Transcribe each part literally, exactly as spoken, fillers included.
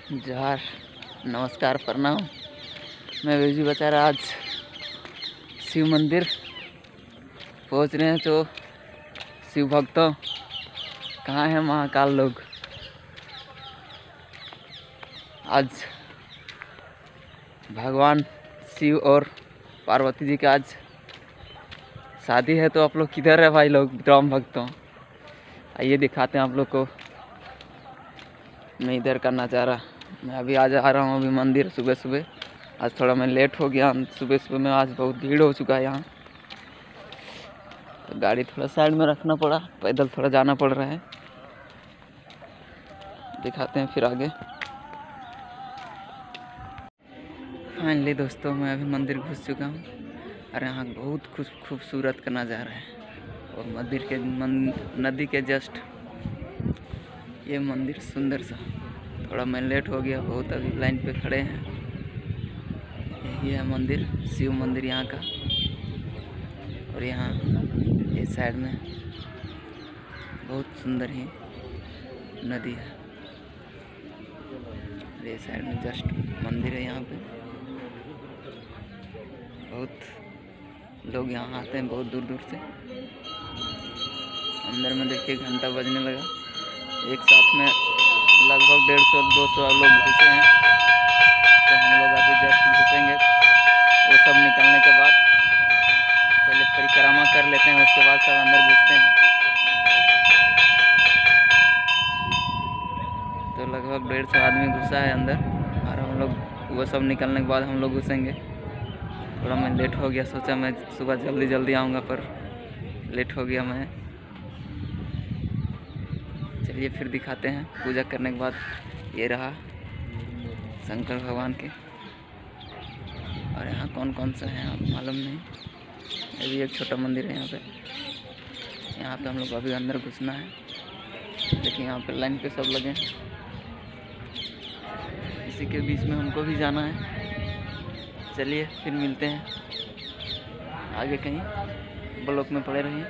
जोहार, नमस्कार, प्रणाम। मैं बेजू बचा रहा आज शिव मंदिर पहुंच रहे हैं। तो शिव भक्तों, कहाँ हैं महाकाल लोग? आज भगवान शिव और पार्वती जी का आज शादी है। तो आप लोग किधर है भाई लोग, ग्राम भक्तों? आइए दिखाते हैं आप लोग को। मैं इधर का नज़ारा, मैं अभी आज आ रहा हूँ अभी मंदिर सुबह सुबह। आज थोड़ा मैं लेट हो गया सुबह सुबह में, आज बहुत भीड़ हो चुका है यहाँ। तो गाड़ी थोड़ा साइड में रखना पड़ा, पैदल थोड़ा जाना पड़ रहा है। दिखाते हैं फिर आगे। फाइनली दोस्तों, मैं अभी मंदिर घुस चुका हूँ और यहाँ बहुत खुश खूबसूरत का नज़ारा है। और मंदिर के मन, नदी के जस्ट ये मंदिर सुंदर सा। थोड़ा मैं लेट हो गया बहुत, अभी लाइन पे खड़े हैं। यही है मंदिर, शिव मंदिर यहाँ का। और यहाँ ये साइड में बहुत सुंदर ही नदी है। ये साइड में जस्ट मंदिर है। यहाँ पे बहुत लोग यहाँ आते हैं, बहुत दूर दूर से। अंदर में देखिए घंटा बजने लगा। एक साथ में लगभग डेढ़ सौ दो सौ लोग घुसे हैं। तो हम लोग अभी जस्ट घुसेंगे। वो सब निकलने के बाद पहले परिक्रमा कर लेते हैं, उसके बाद सब अंदर घुसते हैं। तो लगभग डेढ़ सौ आदमी घुसा है अंदर, और हम लोग वो सब निकलने के बाद हम लोग घुसेंगे। थोड़ा मैं लेट हो गया, सोचा मैं सुबह जल्दी जल्दी आऊँगा, पर लेट हो गया मैं। चलिए फिर दिखाते हैं। पूजा करने के बाद ये रहा शंकर भगवान के। और यहाँ कौन कौन सा है आप मालूम नहीं। ये भी एक छोटा मंदिर है यहाँ पे। यहाँ पे हम लोग अभी अंदर घुसना है। देखिए यहाँ पे लाइन पे सब लगे हैं। इसी के बीच में हमको भी जाना है। चलिए फिर मिलते हैं आगे कहीं। ब्लॉक में पड़े रहिए।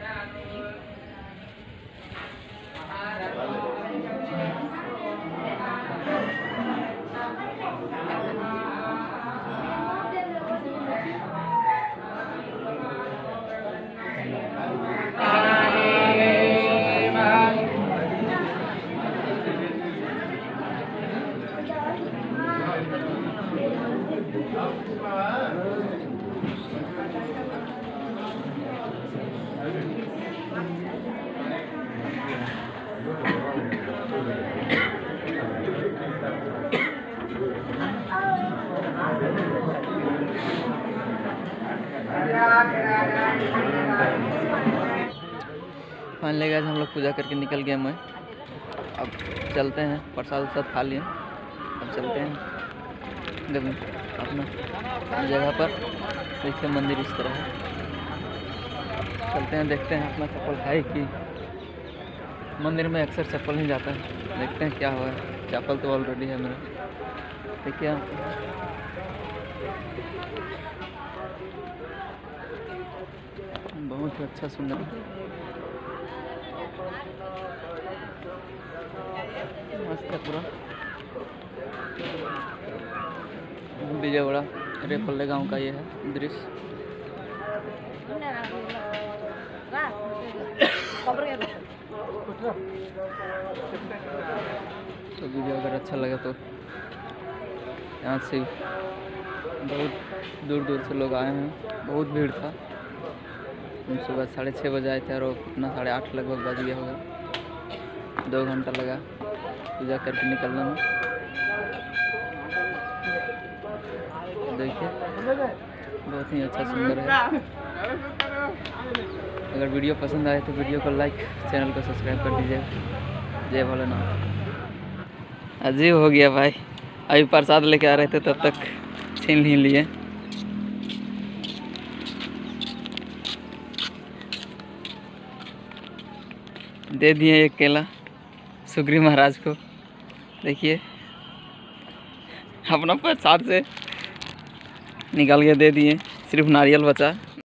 फाइनली गाइस, हम लोग पूजा करके निकल गए। मैं अब चलते हैं, प्रसाद उसाद खा लिए, अब चलते हैं जब अपना जगह पर। देखिए मंदिर इस तरह है। चलते हैं, देखते हैं अपना चप्पल है कि मंदिर में अक्सर चप्पल नहीं जाता है। देखते हैं क्या हुआ है। चप्पल तो ऑलरेडी है मेरा। देखिए बहुत ही अच्छा सुंदर मस्त है पूरा। विजयवाड़ा रेपल्ले गांव का ये है दृश्य। तो वीडियो अगर अच्छा लगा तो यहाँ से बहुत दूर दूर से लोग आए हैं। बहुत भीड़ था। हम सुबह साढ़े छः बजे आए थे और कितना साढ़े आठ लगभग बज गया होगा। दो घंटा लगा पूजा करके निकलने में। देखिए बहुत ही अच्छा सुंदर है। अगर वीडियो पसंद आए तो वीडियो को लाइक, चैनल को सब्सक्राइब कर दीजिए। जय भोलेनाथ। अजीब हो गया भाई, अभी प्रसाद लेके आ रहे थे तब तक छीन नहीं लिए। दे दिए एक केला सुग्रीव महाराज को। देखिए अपना प्रसाद से निकाल के दे दिए, सिर्फ नारियल बचा।